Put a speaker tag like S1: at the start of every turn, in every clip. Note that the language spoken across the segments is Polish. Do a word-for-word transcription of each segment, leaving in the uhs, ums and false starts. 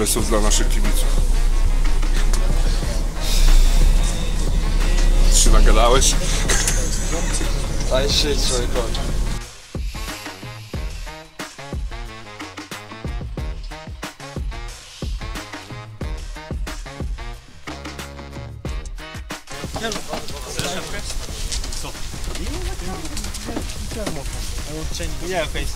S1: parę słów dla naszych kibiców. Ty się nagadałeś?
S2: Daj się człowiekowi.
S3: Yeah, face.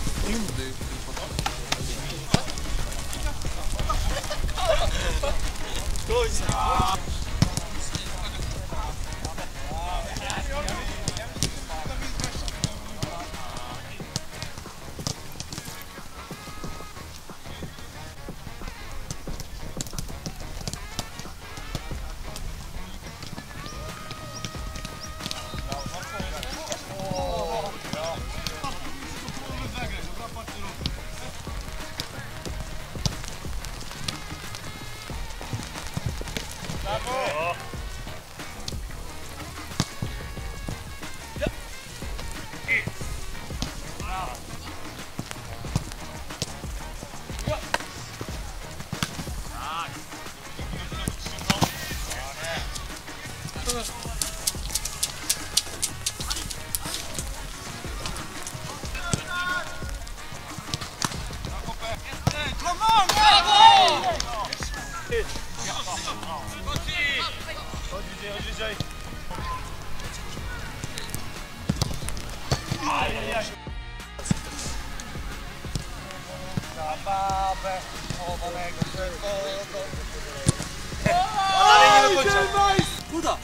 S3: Kuda!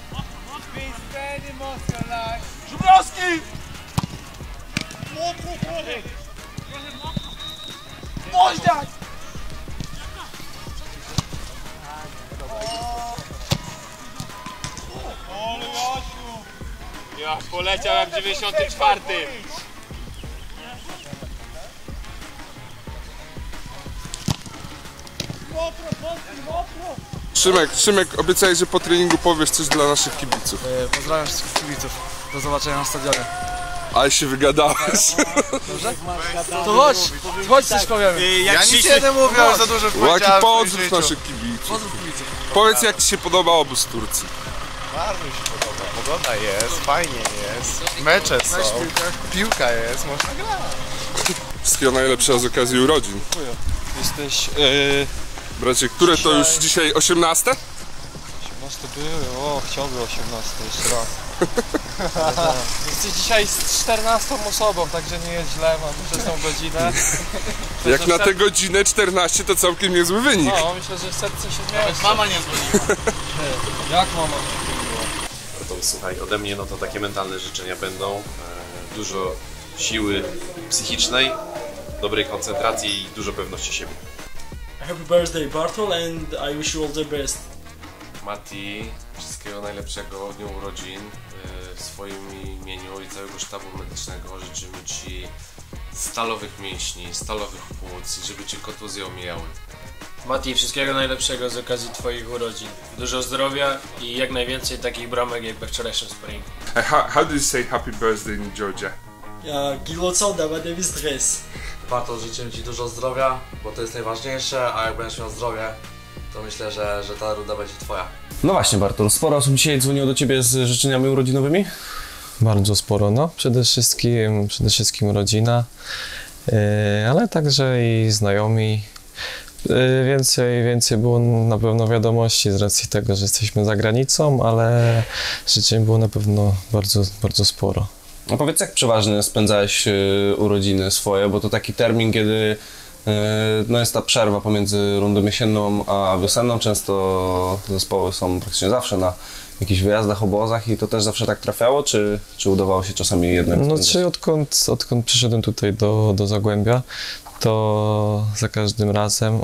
S3: Żubrowski! Moździak!
S4: Ja poleciał jak w dziewięćdziesiątym czwartym.
S1: Szymek, Szymek, obiecałeś, że po treningu powiesz coś dla naszych kibiców.
S2: E, pozdrawiam wszystkich kibiców. Do zobaczenia na stadionie.
S1: Ale się wygadałeś.
S2: Dobrze? To chodź, chodź coś powiemy.
S4: Ja nic nie mówię, ale za dużo
S1: Łaki, pozdrów naszych kibiców.
S2: Pozdrów kibiców.
S1: Powiedz, jak ci się podoba obóz w Turcji.
S5: Bardzo mi się podoba. Pogoda jest, fajnie jest, mecze są, piłka jest, można grać.
S1: Wszystkiego najlepszego z okazji urodzin.
S2: Jesteś... Yy,
S1: Bracie, które to już dzisiaj osiemnaste?
S2: osiemnaste były, o chciałby osiemnaste jeszcze raz. Jesteś dzisiaj z czternastą osobą, także nie jest źle, mam przez tą godzinę.
S1: Jak
S2: Myślę,
S1: na
S2: że
S1: tę godzinę czternaście to całkiem niezły wynik.
S2: No, myślę, że serce się zmieści.
S4: Mama nie dzwoniła.
S2: Jak mama?
S6: To słuchaj, ode mnie no to takie mentalne życzenia będą. E, dużo siły psychicznej, dobrej koncentracji i dużo pewności siebie.
S7: Happy birthday Bartol and I wish you all the best.
S6: Mati, wszystkiego najlepszego w dniu urodzin. E, w swoim imieniu i całego sztabu medycznego życzymy Ci stalowych mięśni, stalowych płuc, żeby Cię kontuzje omijały.
S8: Mati, wszystkiego najlepszego z okazji Twoich urodzin. Dużo zdrowia i jak najwięcej takich bramek jak we wczorajszym sparingu.
S1: How, how do you say happy birthday in Georgia?
S7: Ja, Gilocon, aber der ist Dress.
S9: Bartol, życzę Ci dużo zdrowia, bo to jest najważniejsze, a jak będziesz miał zdrowie, to myślę, że, że ta ruda będzie Twoja.
S10: No właśnie, Bartol, sporo osób dzisiaj dzwoniło do Ciebie z życzeniami urodzinowymi?
S11: Bardzo sporo, no. Przede wszystkim, przede wszystkim rodzina, yy, ale także i znajomi. Yy, więcej, więcej było na pewno wiadomości z racji tego, że jesteśmy za granicą, ale życzeń było na pewno bardzo, bardzo sporo.
S10: No powiedz, jak przeważnie spędzałeś yy, urodziny swoje, bo to taki termin, kiedy yy, no jest ta przerwa pomiędzy rundą jesienną a wiosenną. Często zespoły są praktycznie zawsze na jakichś wyjazdach, obozach i to też zawsze tak trafiało, czy, czy udawało się czasami jednak
S11: No
S10: spędzać?
S11: czy odkąd, odkąd przyszedłem tutaj do, do Zagłębia, to za każdym razem,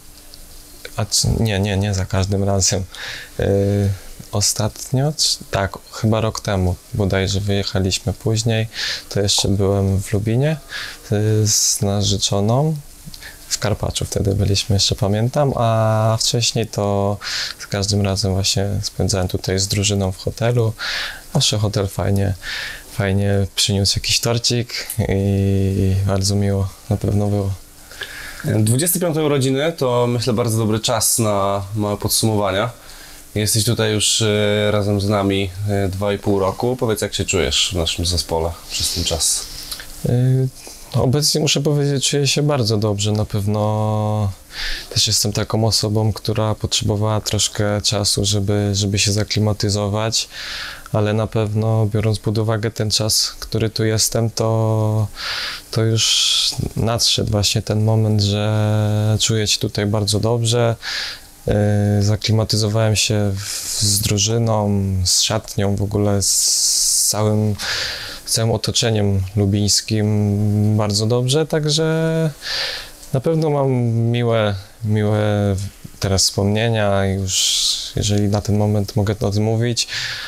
S11: a czy, nie, nie, nie za każdym razem, yy, ostatnio, czy, tak, chyba rok temu bodajże wyjechaliśmy później, to jeszcze byłem w Lubinie yy, z narzeczoną, w Karpaczu wtedy byliśmy, jeszcze pamiętam, a wcześniej to za każdym razem właśnie spędzałem tutaj z drużyną w hotelu. Zawsze hotel fajnie, fajnie przyniósł jakiś torcik i bardzo miło na pewno było.
S10: dwudzieste piąte urodziny to myślę bardzo dobry czas na małe podsumowania. Jesteś tutaj już e, razem z nami e, dwa i pół roku. Powiedz, jak się czujesz w naszym zespole przez ten czas?
S11: Y, Obecnie muszę powiedzieć, czuję się bardzo dobrze. Na pewno też jestem taką osobą, która potrzebowała troszkę czasu, żeby, żeby się zaklimatyzować, ale na pewno biorąc pod uwagę ten czas, który tu jestem, to, to już nadszedł właśnie ten moment, że czuję się tutaj bardzo dobrze. Yy, zaklimatyzowałem się w, z drużyną, z szatnią, w ogóle z całym, z całym otoczeniem lubińskim bardzo dobrze, także na pewno mam miłe, miłe teraz wspomnienia, już jeżeli na ten moment mogę o tym mówić,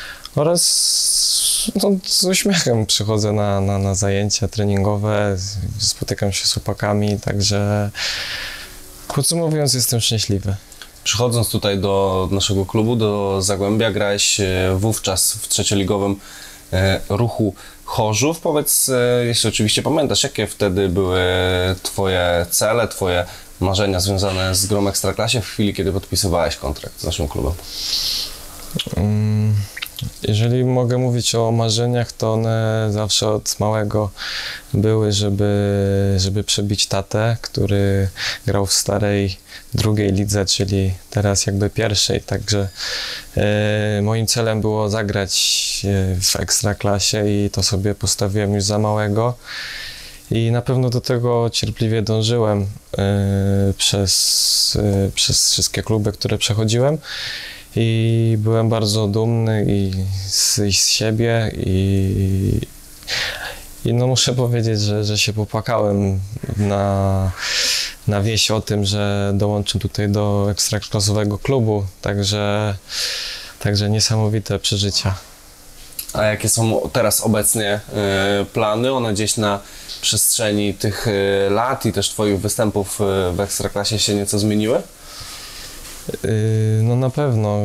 S11: oraz no, z uśmiechem przychodzę na, na, na zajęcia treningowe, spotykam się z chłopakami, także podsumowując, jestem szczęśliwy.
S10: Przychodząc tutaj do naszego klubu, do Zagłębia, grałeś wówczas w trzecioligowym Ruchu Chorzów. Powiedz, jeśli oczywiście pamiętasz, jakie wtedy były twoje cele, twoje marzenia związane z grą w Ekstraklasie w chwili, kiedy podpisywałeś kontrakt z naszym klubem?
S11: Um, jeżeli mogę mówić o marzeniach, to one zawsze od małego były, żeby, żeby przebić tatę, który grał w starej drugiej lidze, czyli teraz jakby pierwszej, także e, moim celem było zagrać w Ekstraklasie i to sobie postawiłem już za małego i na pewno do tego cierpliwie dążyłem e, przez, e, przez wszystkie kluby, które przechodziłem. I byłem bardzo dumny i z, i z siebie i, i no muszę powiedzieć, że, że się popłakałem na, na wieść o tym, że dołączę tutaj do ekstraklasowego klubu, także, także niesamowite przeżycia.
S10: A jakie są teraz obecnie y, plany? One gdzieś na przestrzeni tych y, lat i też twoich występów y, w Ekstraklasie się nieco zmieniły?
S11: No na pewno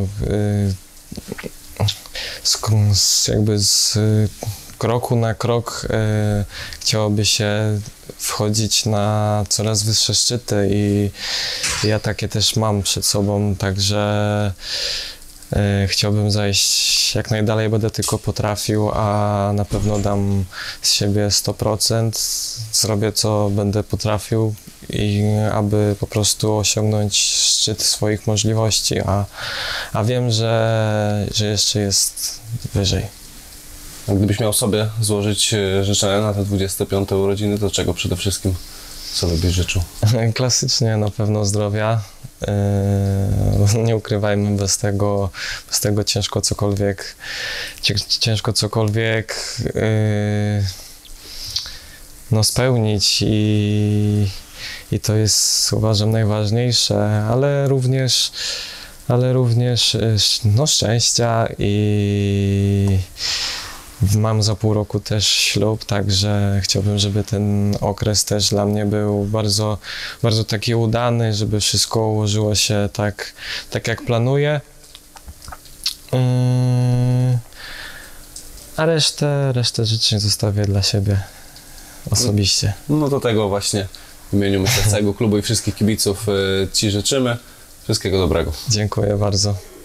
S11: z, z, jakby z kroku na krok chciałoby się wchodzić na coraz wyższe szczyty i ja takie też mam przed sobą, także chciałbym zajść jak najdalej będę tylko potrafił, a na pewno dam z siebie sto procent, zrobię co będę potrafił i aby po prostu osiągnąć szczyt swoich możliwości, a, a wiem, że, że jeszcze jest wyżej.
S10: A gdybyś miał sobie złożyć życzenia na te dwudzieste piąte urodziny, to czego przede wszystkim sobie byś życzył?
S11: Klasycznie na pewno zdrowia. Yy, nie ukrywajmy, bez tego, bez tego ciężko cokolwiek, ciężko cokolwiek yy, no spełnić i, i to jest, uważam, najważniejsze, ale również, ale również no, szczęścia i mam za pół roku też ślub, także chciałbym, żeby ten okres też dla mnie był bardzo, bardzo taki udany, żeby wszystko ułożyło się tak, tak jak planuję. Yy, a resztę, resztę życzeń zostawię dla siebie osobiście.
S10: No do tego właśnie w imieniu myślę całego klubu i wszystkich kibiców Ci życzymy. Wszystkiego dobrego.
S11: Dziękuję bardzo.